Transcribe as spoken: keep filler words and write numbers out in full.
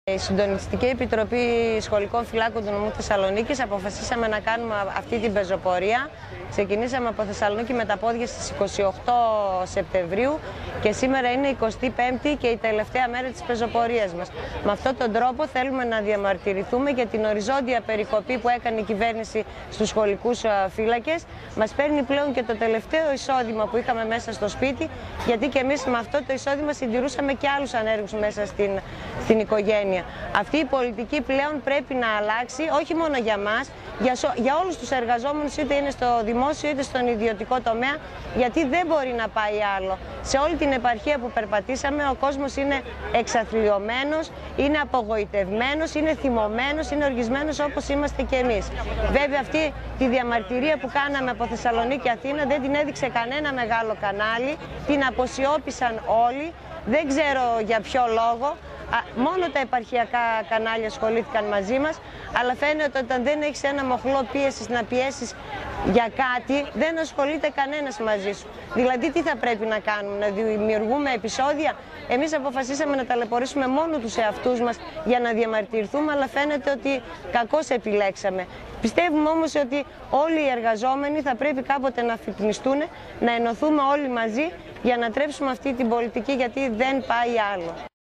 Η Συντονιστική Επιτροπή Σχολικών Φυλάκων του Νομού Θεσσαλονίκης αποφασίσαμε να κάνουμε αυτή την πεζοπορία. Ξεκινήσαμε από Θεσσαλονίκη με τα πόδια στις είκοσι οκτώ Σεπτεμβρίου και σήμερα είναι η εικοστή πέμπτη και η τελευταία μέρα της πεζοπορίας μας. Με αυτόν τον τρόπο θέλουμε να διαμαρτυρηθούμε για την οριζόντια περικοπή που έκανε η κυβέρνηση στους σχολικούς φύλακες. Μας παίρνει πλέον και το τελευταίο εισόδημα που είχαμε μέσα στο σπίτι, γιατί και εμείς με αυτό το εισόδημα συντηρούσαμε και άλλους ανέργους μέσα στην, στην οικογένεια. Αυτή η πολιτική πλέον πρέπει να αλλάξει, όχι μόνο για μας, για, για όλους τους εργαζόμενους, είτε είναι στο δημόσιο είτε στον ιδιωτικό τομέα, γιατί δεν μπορεί να πάει άλλο. Σε όλη την επαρχία που περπατήσαμε, ο κόσμος είναι εξαθλιωμένος, είναι απογοητευμένος, είναι θυμωμένος, είναι οργισμένος όπως είμαστε και εμείς. Βέβαια, αυτή τη διαμαρτυρία που κάναμε από Θεσσαλονίκη και Αθήνα δεν την έδειξε κανένα μεγάλο κανάλι, την αποσιώπησαν όλοι, δεν ξέρω για ποιο λόγο. Μόνο τα επαρχιακά κανάλια ασχολήθηκαν μαζί μας, αλλά φαίνεται ότι όταν δεν έχεις ένα μοχλό πίεσης να πιέσεις για κάτι, δεν ασχολείται κανένας μαζί σου. Δηλαδή, τι θα πρέπει να κάνουμε, να δημιουργούμε επεισόδια? Εμείς αποφασίσαμε να ταλαιπωρήσουμε μόνο τους εαυτούς μας για να διαμαρτυρηθούμε, αλλά φαίνεται ότι κακώς επιλέξαμε. Πιστεύουμε όμως ότι όλοι οι εργαζόμενοι θα πρέπει κάποτε να αφυπνιστούν, να ενωθούμε όλοι μαζί για να τρέψουμε αυτή την πολιτική, γιατί δεν πάει άλλο.